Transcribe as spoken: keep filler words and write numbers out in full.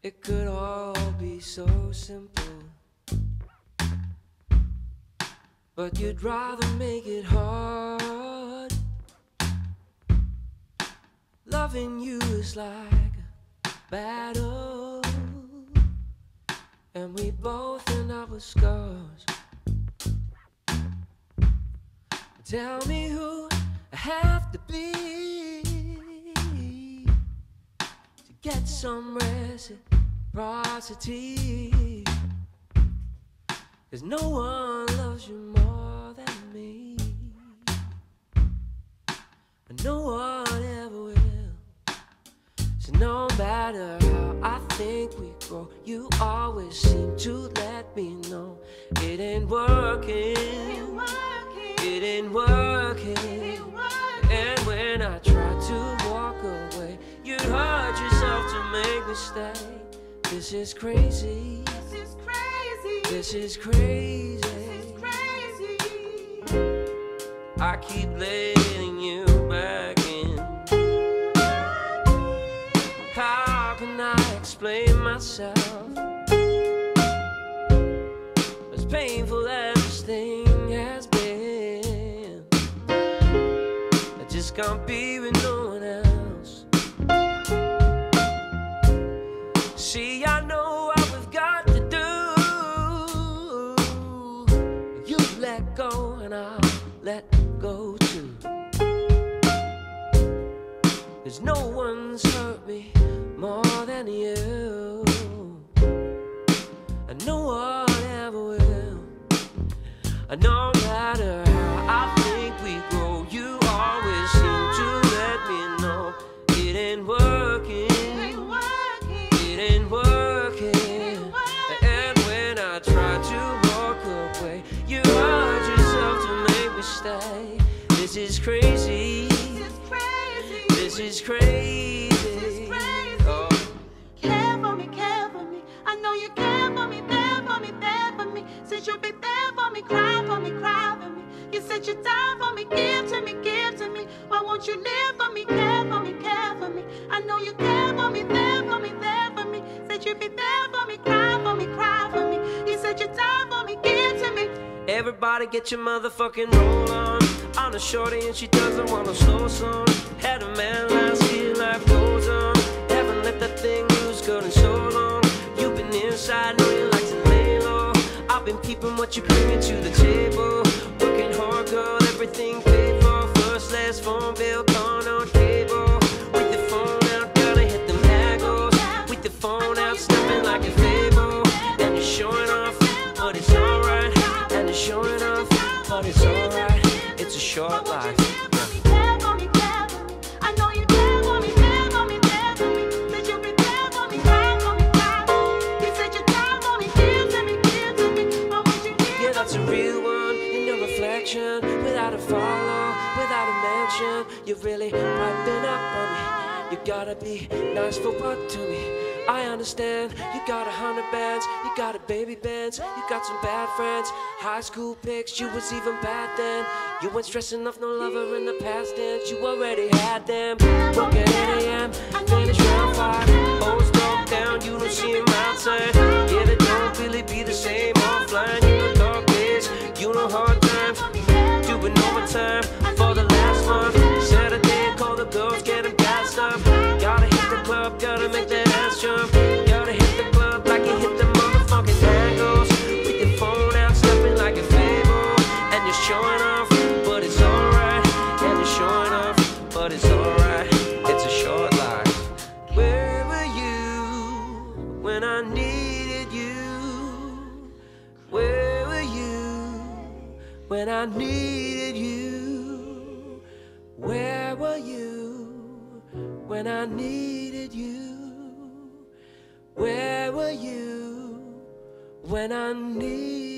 It could all be so simple, but you'd rather make it hard. Loving you is like a battle, and we both end up with scars. Tell me who I have to be to get some reciprocity, 'cause no one loves you more than me, and no one ever will. So no matter how I think we grow, you always seem to let me know it ain't working. It ain't working. And when I try to walk away, you hurt yourself to make me stay. This is crazy. This is crazy. This is crazy. This is crazy. I keep letting you back in. How can I explain myself? As painful as this thing has been, I just can't be with no one else. See, I know what we've got to do. You let go and I'll let go too, 'cause no one's hurt me more than you, and no one ever will. And no matter how I think we grow, you always seem to let me know it ain't working. It ain't working. And when I try to walk away, you hurt yourself to make me stay. This is crazy. This is crazy. Oh. Care for me, care for me. I know you care for me, there for me, there for me. Said you'll be there for me, cry for me, cry for me. You said you'd die for me, give to me, give to me. Why won't you live for me, care for me, care for me? I know you care for me, there for me, there for me. Said you'd be there for me, cry for me, cry for me. You said you'd die for me, give to me. Everybody get your motherfucking roll on. I'm a shorty and she doesn't want a slow song. Had a man last year, life goes on. Haven't let that thing lose good in so long. You've been inside, know you like to lay low. I've been peeping what you bringing to the table. Working hard, girl, everything paid for. First, last phone bill, gone on cable. With the phone out, gotta hit them haggles. With the phone out, snapping like a fable. And you're showing off, but it's alright. And you're showing off, but it's alright. It's a short life. That's a real one in your reflection. Without a follow, without a mention, you're really piping up on me. You gotta be nice for what to me? I understand. You got a hundred bands, you got a baby bands, you got some bad friends. High school pics, you was even bad then. You weren't stressing off no lover in the past tense. You already had them. Work at eight A M, finish round five. Always broke down, you don't see them outside. Yeah, they don't really be the same offline. You know dark days, you know hard times. Doing overtime for the last month. Saturday, call the girls, get them gassed up. Gotta hit the club, gotta make that ass jump. Gotta hit the club like you hit the motherfucking angles. With your phone out, stepping like a fable. And you're showing off, but it's alright. And you're showing off, but it's alright. It's a short life. Where were you when I needed you? Where were you when I needed you? Where were you when I needed you? Where were you when I needed you?